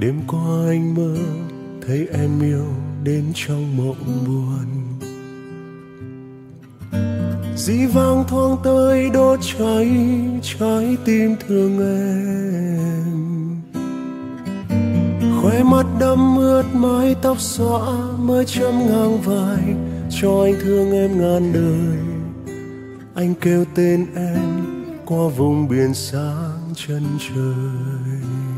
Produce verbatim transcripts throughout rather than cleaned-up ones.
Đêm qua anh mơ thấy em yêu đến trong mộng buồn, dĩ vang thoáng tới đốt cháy trái tim thương em. Khóe mắt đẫm ướt mái tóc xõa mới chấm ngang vai cho anh thương em ngàn đời. Anh kêu tên em qua vùng biển sáng chân trời.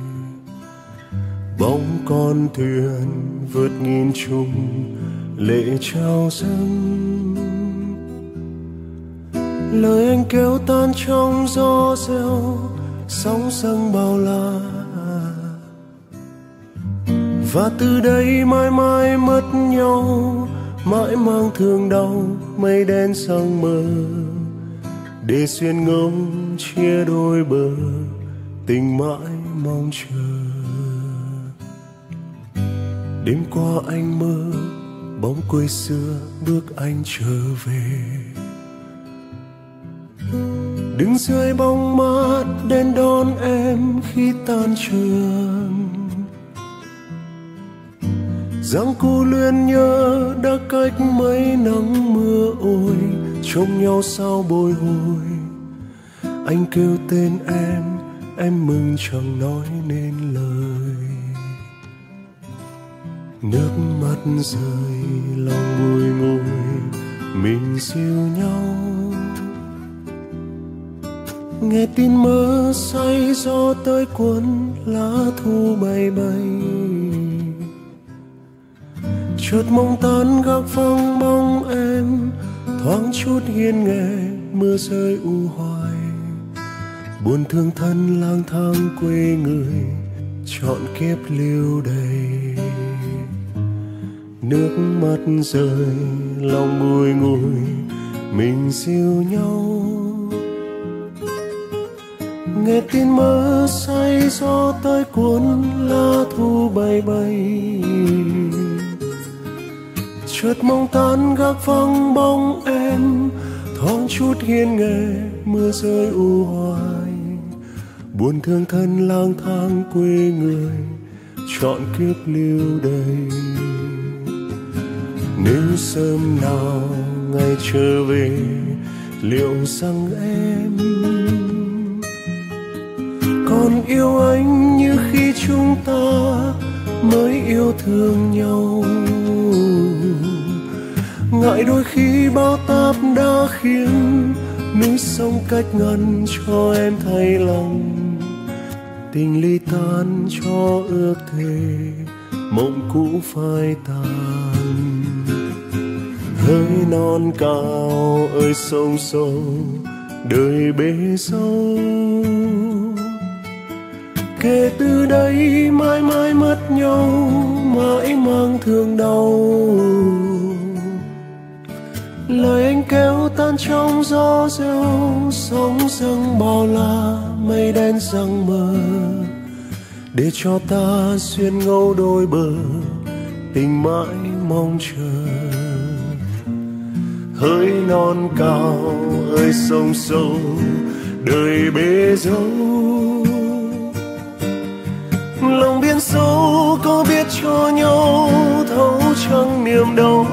Bóng con thuyền vượt nghìn trùng lệ trao dâng, lời anh kêu tan trong gió reo sóng dâng bao la. Và từ đây mãi mãi mất nhau, mãi mang thương đau mây đen sang mờ, để xuyên ngẫu chia đôi bờ tình mãi mong chờ. Đêm qua anh mơ bóng quê xưa bước anh trở về, đứng dưới bóng mát đến đón em khi tan trường. Giang cu luyến nhớ đã cách mấy nắng mưa ôi, trông nhau sao bồi hồi. Anh kêu tên em, em mừng chẳng nói nên lời. Nước mắt rơi lòng bùi ngùi, mình dìu nhau. Nghe tin mơ say gió tới cuốn lá thu bay bay, chợt mong tan gác vắng bóng em, thoáng chút hiên nghe mưa rơi u hoài. Buồn thương thân lang thang quê người, trọn kiếp lưu đầy. Nước mắt rơi lòng bùi ngùi, mình dìu nhau. Nghe tin mơ say gió tới cuốn lá thu bay bay, chợt mong tan gác vắng bóng em, thoáng chút hiên nghe mưa rơi u hoài. Buồn thương thân lang thang quê người, trọn kiếp lưu đầy. Nếu sớm nào ngày trở về, liệu rằng em còn yêu anh như khi chúng ta mới yêu thương nhau? Ngại đôi khi bao táp đã khiến núi sông cách ngăn cho em thay lòng. Tình ly tan cho ước thề, mộng cũ phai tàn. Hỡi non cao ơi sông sâu, đời bể dâu. Kể từ đây mãi mãi mất nhau, mãi mang thương đau. Lời anh kêu tan trong gió reo, sóng dâng bao la mây đen giăng mờ, để cho ta xuyên ngẫu đôi bờ tình mãi mong chờ. Hỡi non cao ơi sông sâu, đời bể dâu. Lòng biển sâu có biết cho nhau thấu chẳng niềm đau.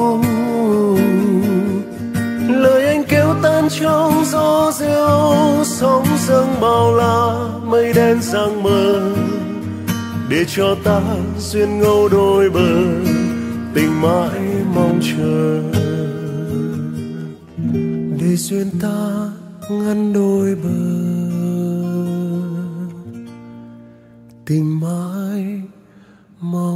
Lời anh kêu tan trong gió reo, sóng dâng bao la mây đen giăng mờ, để cho ta duyên ngẫu đôi bờ tình mãi mong chờ. Để duyên ta ngăn đôi bờ tình mãi mong